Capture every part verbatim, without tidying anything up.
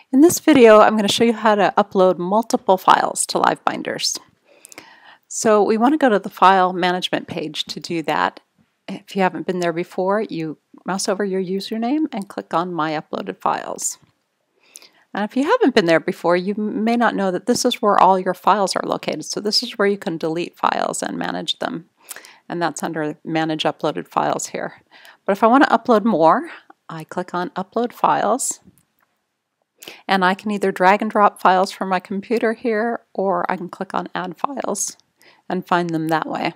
In this video, I'm going to show you how to upload multiple files to LiveBinders. So we want to go to the file management page to do that. If you haven't been there before, you mouse over your username and click on My Uploaded Files. And if you haven't been there before, you may not know that this is where all your files are located. So this is where you can delete files and manage them. And that's under Manage Uploaded Files here. But if I want to upload more, I click on Upload Files. And I can either drag and drop files from my computer here, or I can click on Add Files and find them that way.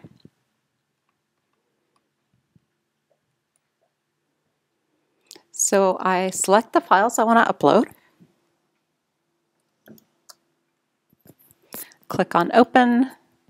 So I select the files I want to upload. Click on Open.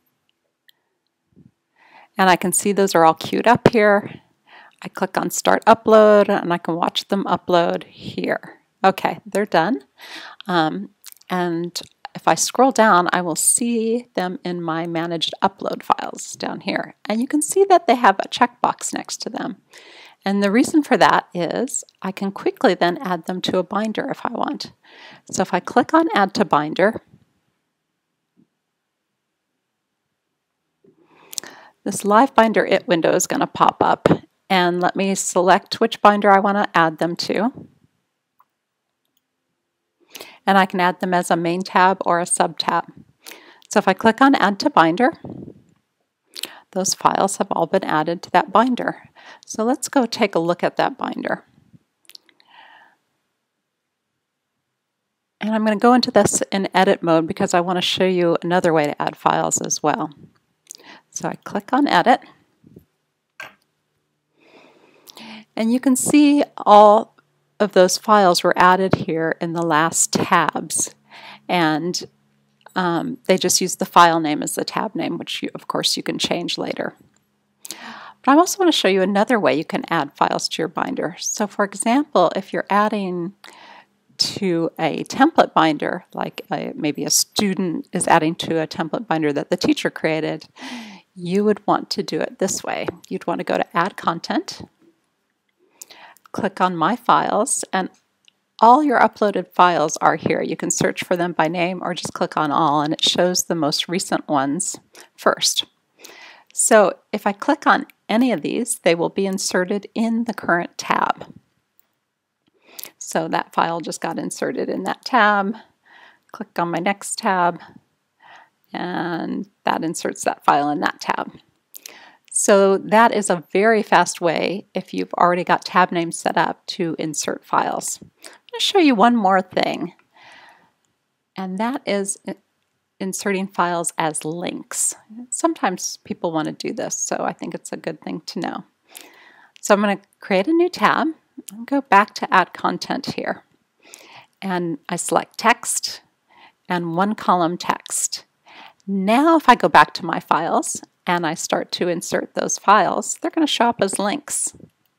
And I can see those are all queued up here. I click on Start Upload and I can watch them upload here. Okay, they're done. Um, and if I scroll down, I will see them in my Managed Upload Files down here. And you can see that they have a checkbox next to them. And the reason for that is I can quickly then add them to a binder if I want. So if I click on Add to Binder, this LiveBinder It window is going to pop up. And let me select which binder I want to add them to. And I can add them as a main tab or a sub tab. So if I click on Add to Binder, those files have all been added to that binder. So let's go take a look at that binder. And I'm going to go into this in edit mode because I want to show you another way to add files as well. So I click on Edit. And you can see all of those files were added here in the last tabs, and um, they just use the file name as the tab name, which you, of course you can change later. But I also want to show you another way you can add files to your binder. So for example, if you're adding to a template binder, like a, maybe a student is adding to a template binder that the teacher created, you would want to do it this way. You'd want to go to Add Content, click on My Files, and all your uploaded files are here. You can search for them by name or just click on All, and it shows the most recent ones first. So if I click on any of these, they will be inserted in the current tab. So that file just got inserted in that tab. Click on my next tab, and that inserts that file in that tab. So that is a very fast way, if you've already got tab names set up, to insert files. I'm going to show you one more thing, and that is inserting files as links. Sometimes people want to do this, so I think it's a good thing to know. So I'm going to create a new tab and go back to Add Content here. And I select Text and one column text. Now if I go back to my files and I start to insert those files, they're going to show up as links.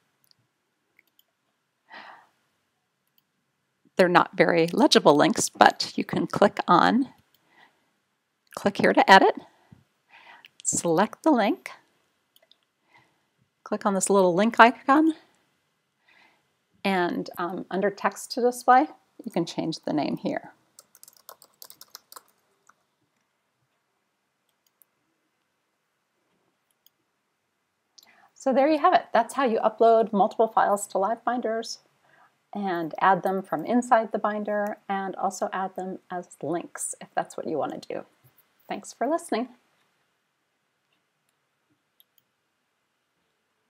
They're not very legible links, but you can click on, click here to edit, select the link, click on this little link icon, and um, under text to display, you can change the name here. So there you have it. That's how you upload multiple files to LiveBinders and add them from inside the binder, and also add them as links if that's what you want to do. Thanks for listening.